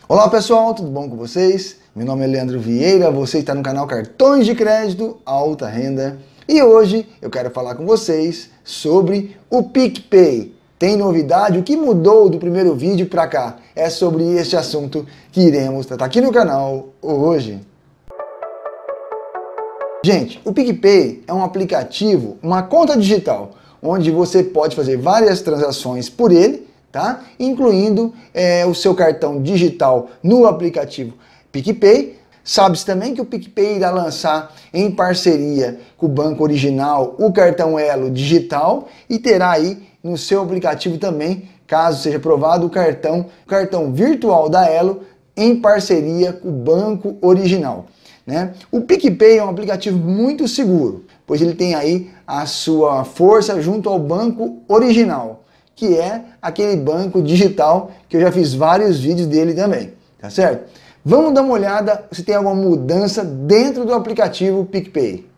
Olá pessoal, tudo bom com vocês? Meu nome é Leandro Vieira, você está no canal Cartões de Crédito Alta Renda e hoje eu quero falar com vocês sobre o PicPay. Tem novidade? O que mudou do primeiro vídeo para cá? É sobre este assunto que iremos tratar aqui no canal hoje. Gente, o PicPay é um aplicativo, uma conta digital, onde você pode fazer várias transações por ele, tá? Incluindo o seu cartão digital no aplicativo PicPay. Sabe-se também que o PicPay irá lançar em parceria com o Banco Original o cartão Elo digital e terá aí no seu aplicativo também, caso seja aprovado, o cartão virtual da Elo em parceria com o Banco Original, né? O PicPay é um aplicativo muito seguro, pois ele tem aí a sua força junto ao Banco Original, que é aquele banco digital que eu já fiz vários vídeos dele também, tá certo? Vamos dar uma olhada se tem alguma mudança dentro do aplicativo PicPay.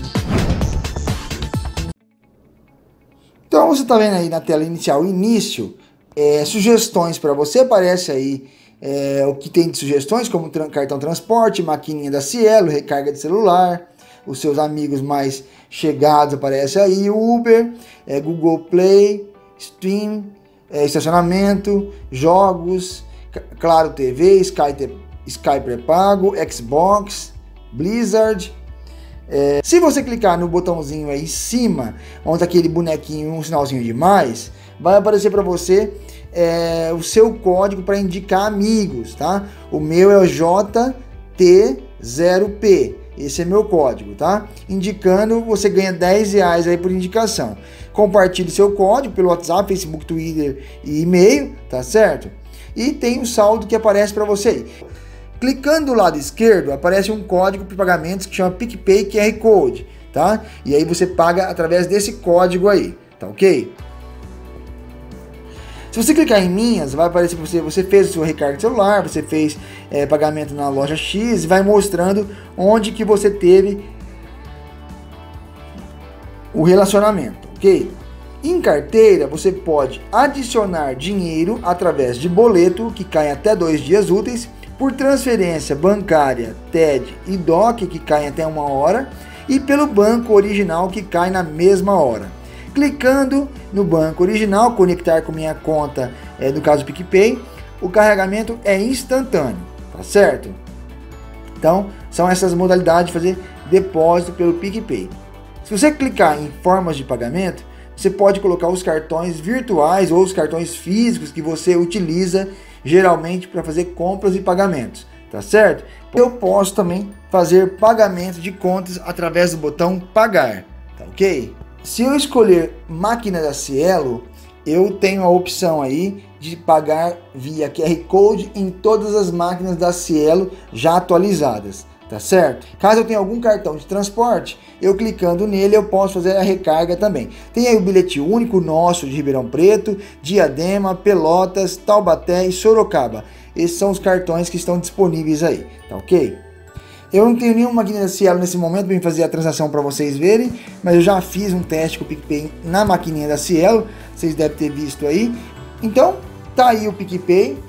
Então você está vendo aí na tela inicial, início, sugestões para você, aparece aí o que tem de sugestões, como cartão transporte, maquininha da Cielo, recarga de celular, os seus amigos mais chegados aparece aí, Uber, Google Play, Stream, estacionamento, jogos, Claro TV, Sky pré-pago, Xbox, Blizzard. Se você clicar no botãozinho aí em cima, onde tá aquele bonequinho, um sinalzinho de mais, vai aparecer para você o seu código para indicar amigos, tá? O meu é o JT0P. Esse é meu código, tá? Indicando, você ganha R$10 aí por indicação. Compartilhe seu código pelo WhatsApp, Facebook, Twitter e e-mail, tá certo? E tem o saldo que aparece para você aí. Clicando do lado esquerdo, aparece um código para pagamentos que chama PicPay QR Code, tá? E aí você paga através desse código aí, tá ok? Se você clicar em minhas, vai aparecer para você fez o seu recarga de celular, você fez pagamento na loja X, vai mostrando onde que você teve o relacionamento, ok? Em carteira, você pode adicionar dinheiro através de boleto, que cai até 2 dias úteis, por transferência bancária, TED e DOC, que cai até 1 hora, e pelo Banco Original, que cai na mesma hora. Clicando no Banco Original, conectar com minha conta, no caso do PicPay, o carregamento é instantâneo, tá certo? Então, são essas modalidades de fazer depósito pelo PicPay. Se você clicar em formas de pagamento, você pode colocar os cartões virtuais ou os cartões físicos que você utiliza geralmente para fazer compras e pagamentos, tá certo? Eu posso também fazer pagamento de contas através do botão pagar, tá ok? Se eu escolher máquina da Cielo, eu tenho a opção aí de pagar via QR Code em todas as máquinas da Cielo já atualizadas, tá certo? Caso eu tenha algum cartão de transporte, eu clicando nele eu posso fazer a recarga também. Tem aí o bilhete único nosso de Ribeirão Preto, Diadema, Pelotas, Taubaté e Sorocaba. Esses são os cartões que estão disponíveis aí, tá ok? Eu não tenho nenhuma máquina da Cielo nesse momento para fazer a transação para vocês verem, mas eu já fiz um teste com o PicPay na maquininha da Cielo, vocês devem ter visto aí. Então, tá aí o PicPay.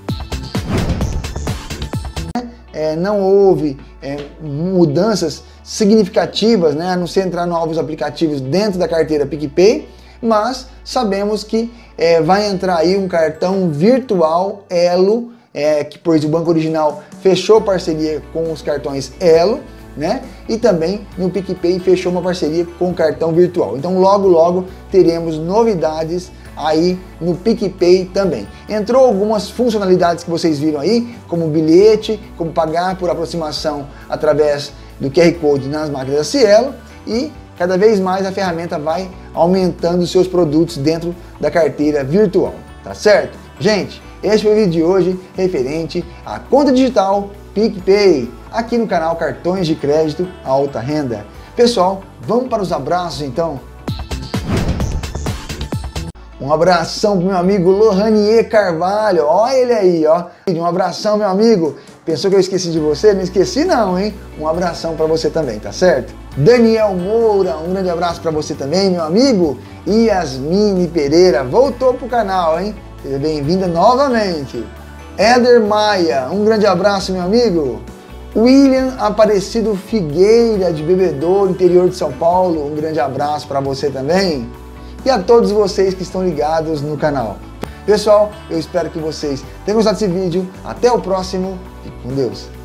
Não houve mudanças significativas, né, a não ser entrar novos aplicativos dentro da carteira PicPay, mas sabemos que vai entrar aí um cartão virtual Elo, pois o Banco Original fechou parceria com os cartões Elo, né? E também no PicPay fechou uma parceria com o cartão virtual. Então logo teremos novidades aí no PicPay também. Entrou algumas funcionalidades que vocês viram aí, como bilhete, como pagar por aproximação através do QR Code nas máquinas da Cielo, e cada vez mais a ferramenta vai aumentando os seus produtos dentro da carteira virtual, tá certo? Gente, esse foi o vídeo de hoje referente à conta digital PicPay, aqui no canal Cartões de Crédito Alta Renda. Pessoal, vamos para os abraços então? Um abração pro meu amigo Lohanier Carvalho, olha ele aí, ó. Um abração, meu amigo. Pensou que eu esqueci de você? Não esqueci não, hein? Um abração para você também, tá certo? Daniel Moura, um grande abraço para você também, meu amigo. Yasmine Pereira, voltou pro canal, hein? Seja bem-vinda novamente. Éder Maia, um grande abraço, meu amigo. William Aparecido Figueira, de Bebedouro, interior de São Paulo, um grande abraço para você também. E a todos vocês que estão ligados no canal. Pessoal, eu espero que vocês tenham gostado desse vídeo. Até o próximo. Fique com Deus.